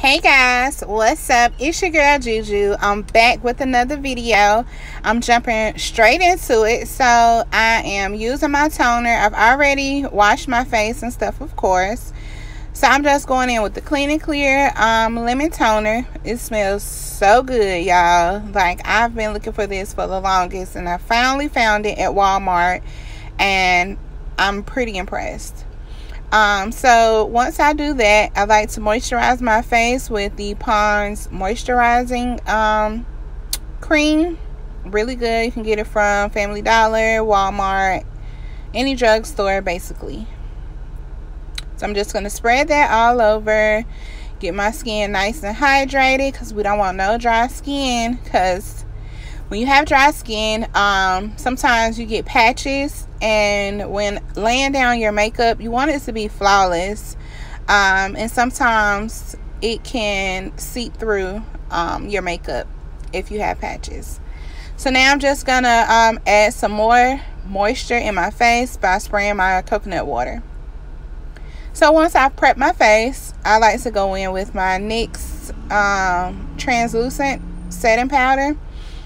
Hey guys, what's up? It's your girl Juju. I'm back with another video. I'm jumping straight into it. So I am using my toner. I've already washed my face and stuff, of course. So I'm just going in with the Clean and Clear lemon toner. It smells so good, y'all. Like, I've been looking for this for the longest, and I finally found it at Walmart, and I'm pretty impressed. So once I do that, I like to moisturize my face with the Pond's moisturizing cream. Really good. You can get it from Family Dollar, Walmart, any drugstore basically. So I'm just going to spread that all over, get my skin nice and hydrated, because we don't want no dry skin. Because when you have dry skin, sometimes you get patches, and when laying down your makeup, you want it to be flawless, and sometimes it can seep through your makeup if you have patches. So now I'm just gonna add some more moisture in my face by spraying my coconut water. So once I've prepped my face, I like to go in with my NYX translucent setting powder,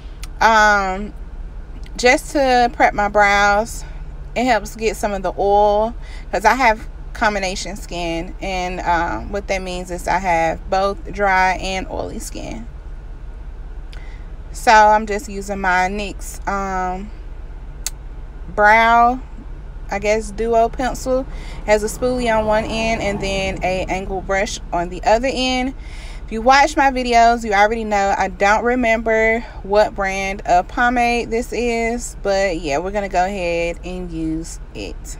just to prep my brows. It helps get some of the oil, because I have combination skin, and what that means is I have both dry and oily skin. So I'm just using my NYX brow, I guess, duo pencil. It has a spoolie on one end and then a angle brush on the other end. If you watch my videos, you already know I don't remember what brand of pomade this is, but yeah, we're gonna go ahead and use it.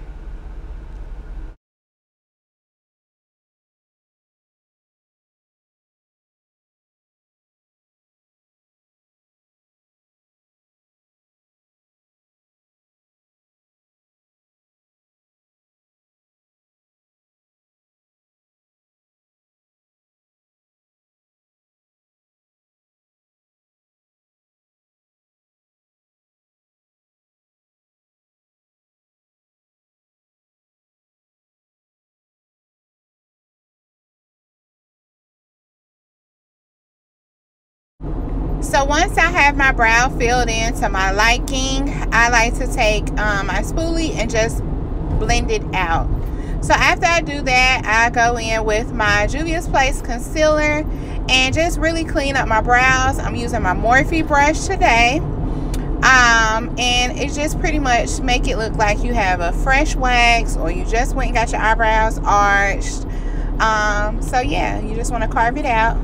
So once I have my brow filled in to my liking, I like to take my spoolie and just blend it out. So after I do that, I go in with my Juvia's Place concealer and just really clean up my brows. I'm using my Morphe brush today, and it just pretty much make it look like you have a fresh wax, or you just went and got your eyebrows arched. So yeah, you just want to carve it out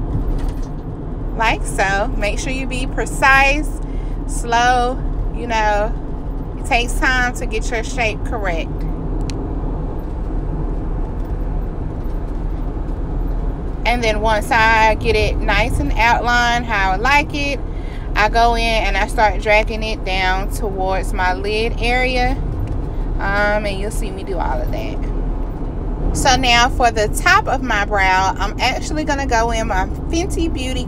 like so. Make sure you be precise, slow. You know, it takes time to get your shape correct. And then once I get it nice and outlined how I like it, I go in and I start dragging it down towards my lid area, and you'll see me do all of that. So now for the top of my brow, I'm actually going to go in my Fenty Beauty,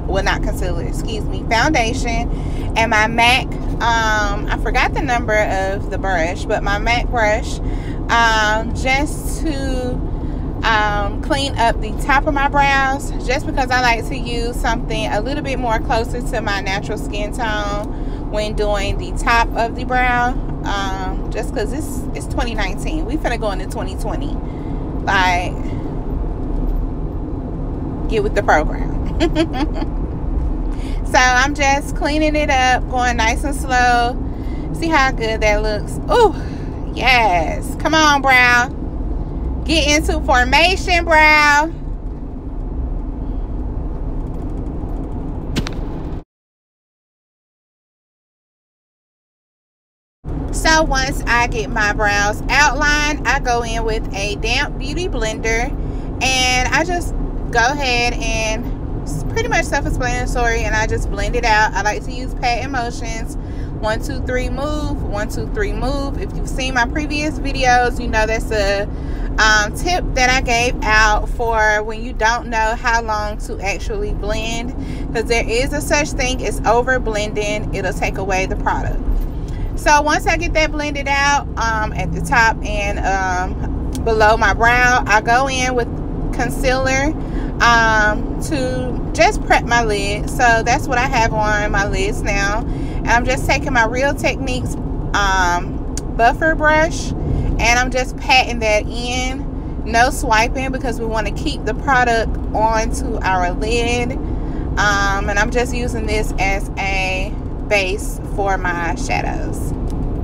foundation, and my MAC, I forgot the number of the brush, but my MAC brush, just to clean up the top of my brows, just because I like to use something a little bit more closer to my natural skin tone when doing the top of the brow, just because it's 2019. We finna go into 2020. Like, get with the program. So I'm just cleaning it up, going nice and slow. See how good that looks. Ooh, yes. Come on, brow. Get into formation, brow. So once I get my brows outlined, I go in with a damp beauty blender, and I just go ahead, and it's pretty much self-explanatory, and I just blend it out. I like to use pat motions. 1 2 3 move, 1 2 3 move. If you've seen my previous videos, you know that's a tip that I gave out for when you don't know how long to actually blend, because there is a such thing as over blending. It'll take away the product. So once I get that blended out at the top and below my brow, I go in with concealer to just prep my lid. So that's what I have on my lids now. And I'm just taking my Real Techniques buffer brush, and I'm just patting that in. No swiping, because we want to keep the product onto our lid. And I'm just using this as a base for my shadows.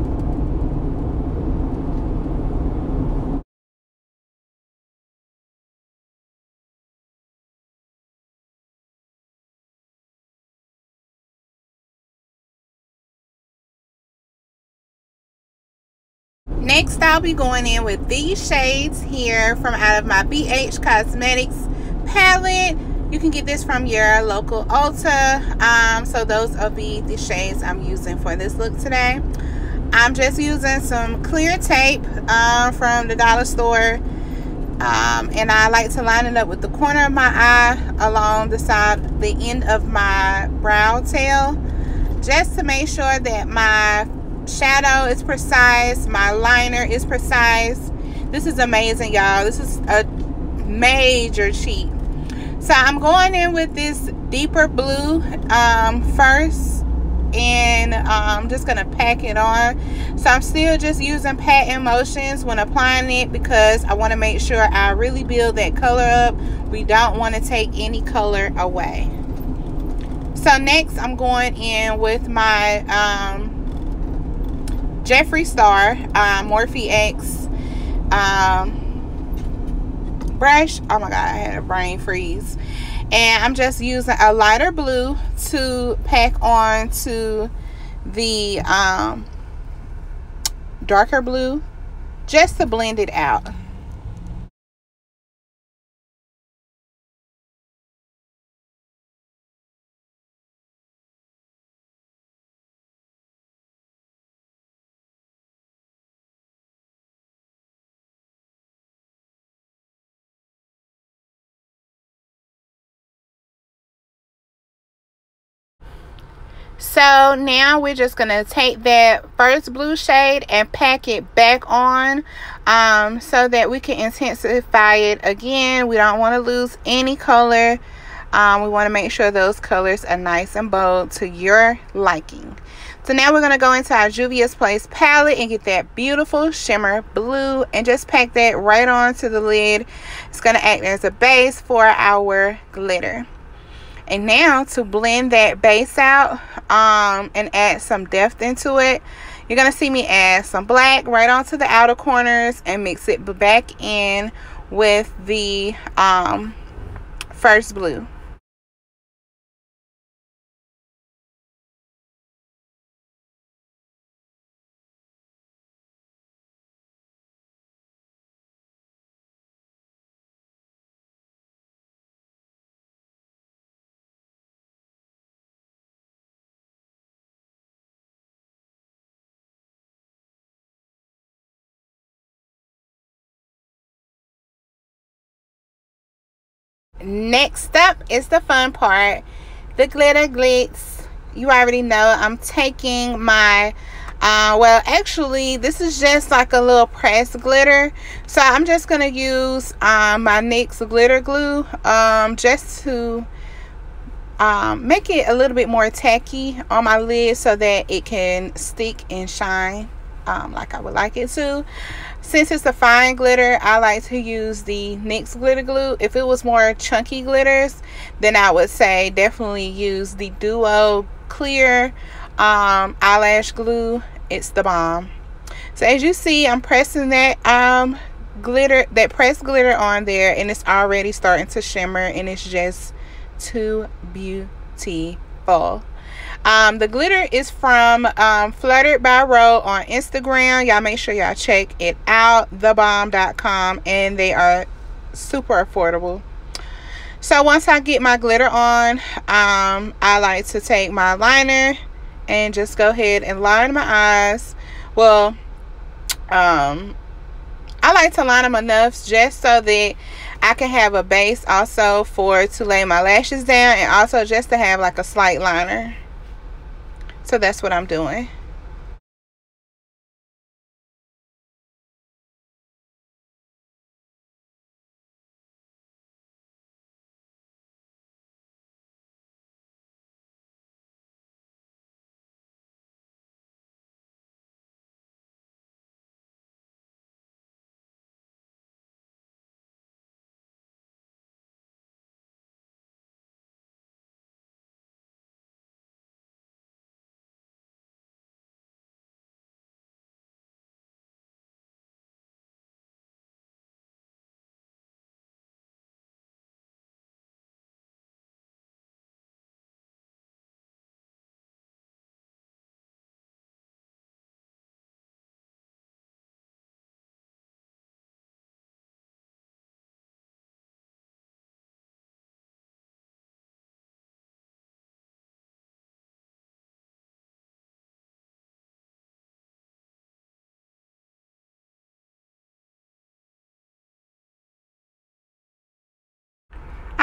Next, I'll be going in with these shades here from out of my BH Cosmetics palette. You can get this from your local Ulta. So those will be the shades I'm using for this look today. I'm just using some clear tape from the dollar store. And I like to line it up with the corner of my eye along the side, the end of my brow tail, just to make sure that my shadow is precise, my liner is precise. This is amazing, y'all. This is a major cheat. So I'm going in with this deeper blue first, and I'm just gonna pack it on. So I'm still just using patting motions when applying it, because I want to make sure I really build that color up. We don't want to take any color away. So next I'm going in with my Jeffree Star Morphe X brush. Oh my god, I had a brain freeze. And I'm just using a lighter blue to pack on to the darker blue, just to blend it out. So now we're just gonna take that first blue shade and pack it back on, so that we can intensify it again. We don't want to lose any color. We want to make sure those colors are nice and bold to your liking. So now we're gonna go into our Juvia's Place palette and get that beautiful shimmer blue and just pack that right onto the lid. It's gonna act as a base for our glitter. And now to blend that base out and add some depth into it, you're going to see me add some black right onto the outer corners and mix it back in with the first blue. Next up is the fun part, the glitter glitz. You already know I'm taking my well, actually this is just like a little pressed glitter, so I'm just gonna use my NYX glitter glue just to make it a little bit more tacky on my lid so that it can stick and shine like I would like it to. Since it's a fine glitter, I like to use the NYX glitter glue. If it was more chunky glitters, then I would say definitely use the Duo clear eyelash glue. It's the bomb. So as you see, I'm pressing that glitter, that pressed glitter on there, and it's already starting to shimmer, and it's just too beautiful. The glitter is from Fluttered by Ro on Instagram. Y'all make sure y'all check it out, thebomb.com, and they are super affordable. So once I get my glitter on, I like to take my liner and just go ahead and line my eyes. Well, I like to line them enough just so that I can have a base also to lay my lashes down, and also just to have like a slight liner. So that's what I'm doing.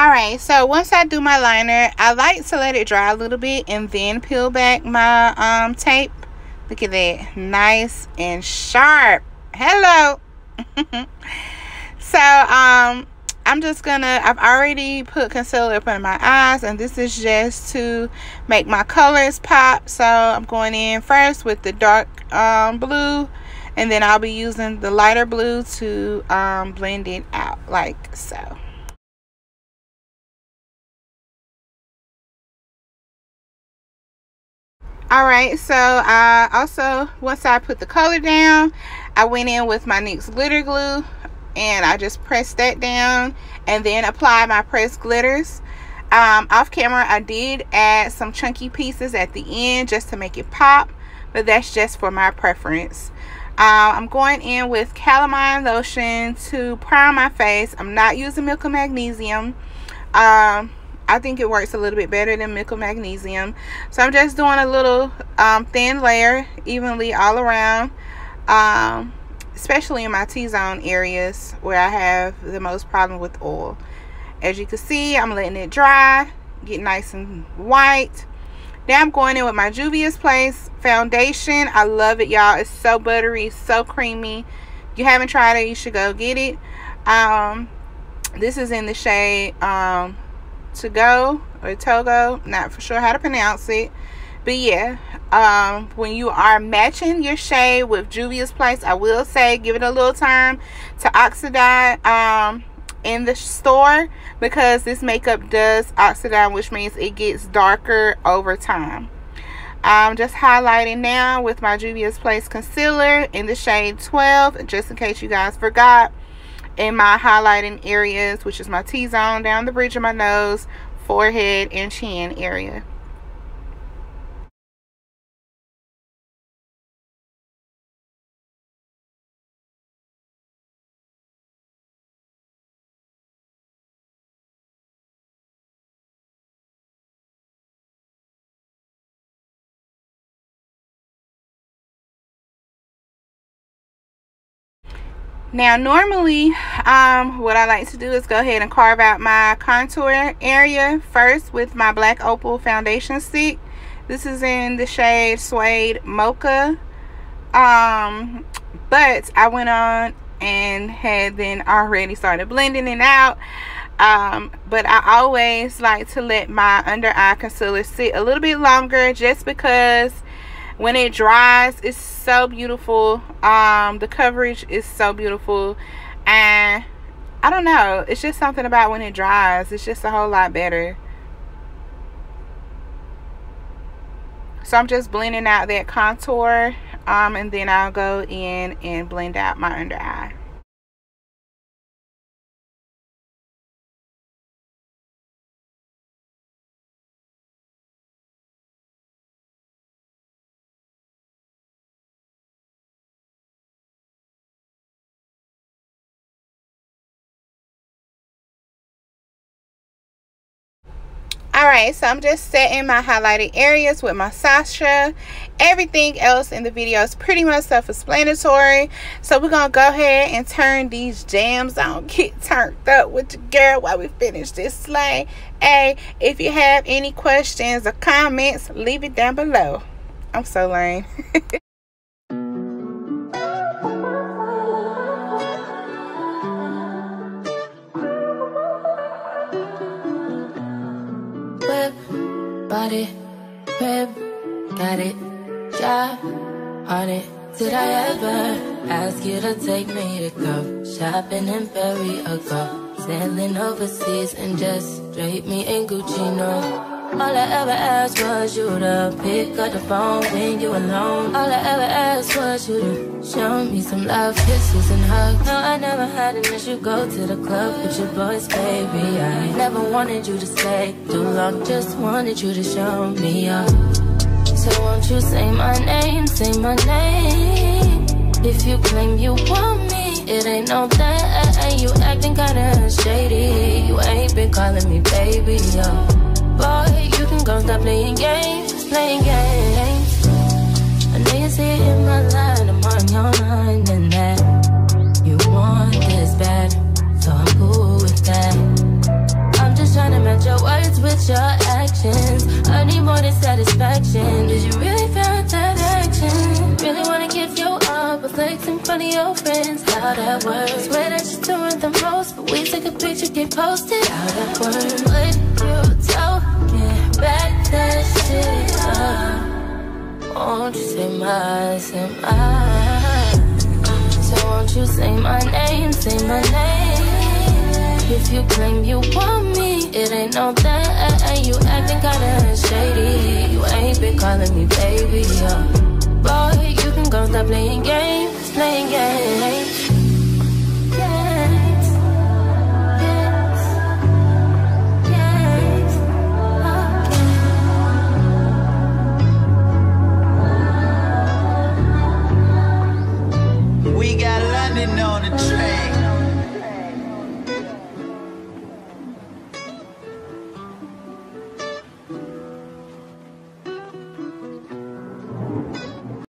Alright, so once I do my liner, I like to let it dry a little bit and then peel back my tape. Look at that, nice and sharp. Hello. So I'm just gonna, I've already put concealer up under my eyes, and this is just to make my colors pop. So I'm going in first with the dark blue, and then I'll be using the lighter blue to blend it out like so. Alright, so I also, once I put the color down, I went in with my NYX glitter glue and I just pressed that down and then apply my pressed glitters. Off camera I did add some chunky pieces at the end just to make it pop, but that's just for my preference. I'm going in with calamine lotion to prime my face. I'm not using Milk of Magnesium. I think it works a little bit better than Milk of Magnesium. So I'm just doing a little thin layer evenly all around, especially in my T-zone areas where I have the most problem with oil. As you can see, I'm letting it dry, get nice and white. Now I'm going in with my Juvia's Place foundation. I love it, y'all. It's so buttery, so creamy. If you haven't tried it, you should go get it. This is in the shade To Go or Togo, not for sure how to pronounce it, but yeah, when you are matching your shade with Juvia's Place, I will say give it a little time to oxidize in the store, because this makeup does oxidize, which means it gets darker over time. I'm just highlighting now with my Juvia's Place concealer in the shade 12, just in case you guys forgot, in my highlighting areas, which is my T-zone, down the bridge of my nose, forehead, and chin area. Now normally what I like to do is go ahead and carve out my contour area first with my Black Opal foundation stick. This is in the shade Suede Mocha, but I went on and had then already started blending it out. But I always like to let my under eye concealer sit a little bit longer, just because when it dries, it's so beautiful. The coverage is so beautiful, and I don't know, it's just something about when it dries, it's just a whole lot better. So I'm just blending out that contour, and then I'll go in and blend out my under eye. Alright, so I'm just setting my highlighted areas with my Sasha. Everything else in the video is pretty much self-explanatory. So we're going to go ahead and turn these jams on. Get turned up with your girl while we finish this slay. Hey, if you have any questions or comments, leave it down below. I'm so lame. Body, rib, got it, job on it. Did I ever ask you to take me to go shopping in Perry or go sailing overseas and just drape me in Gucci? No, all I ever asked was you to pick up the phone when you alone. All I ever asked was you to show me some love, kisses and hugs. No, I never had an issue go to the club with your boys, baby. I never wanted you to stay too long, just wanted you to show me up. So won't you say my name, say my name. If you claim you want me, it ain't no thing. You acting kinda shady, you ain't been calling me baby, yo. Boy, you can go stop playing games, playing games. I know you see it in my line, I'm on your mind, and that you want this bad, so I'm cool with that. I'm just trying at your actions. I need more than satisfaction. Did you really feel that action? Really wanna give you all, but flex in front of your friends. How that works? Swear that you're doing the most, but we take a picture, get posted. How that works? What you talking? Back that shit up. Won't you say my, so won't you say my name, say my name. If you claim you want me, it ain't no that. You acting kinda shady. You ain't been calling me baby, Boy, you can go stop playing games, playing games.